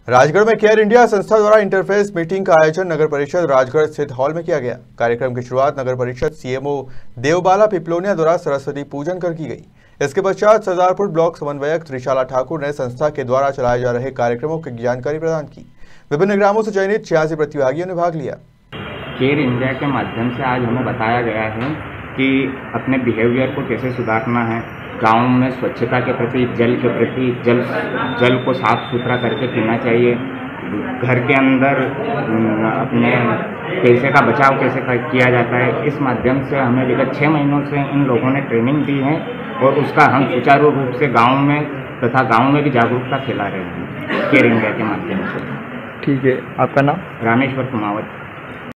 राजगढ़ में care India संस्था द्वारा इंटरफेस मीटिंग का आयोजन नगर परिषद राजगढ़ स्थित हॉल में किया गया। कार्यक्रम की शुरुआत नगर परिषद सीएमओ देवबाला पिपलोनिया द्वारा सरस्वती पूजन कर की गई। इसके पश्चात सरदारपुर ब्लॉक समन्वयक त्रिशाला ठाकुर ने संस्था के द्वारा चलाए जा रहे कार्यक्रमों की जानकारी प्रदान की। विभिन्न ग्रामों से चयनित 86 प्रतिभागियों ने भाग लिया। केयर इंडिया के माध्यम से आज हमें बताया गया है कि अपने बिहेवियर को कैसे सुधारना है, गाँव में स्वच्छता के प्रति, जल के प्रति, जल को साफ सुथरा करके पीना चाहिए, घर के अंदर अपने पैसे का बचाव कैसे किया जाता है। इस माध्यम से हमें विगत 6 महीनों से इन लोगों ने ट्रेनिंग दी है और उसका हम सुचारू रूप से गांव में तथा गांव में भी जागरूकता फैला रहे हैं केयर इंडिया के माध्यम से। ठीक है, आपका नाम? रामेश्वर कुमावत।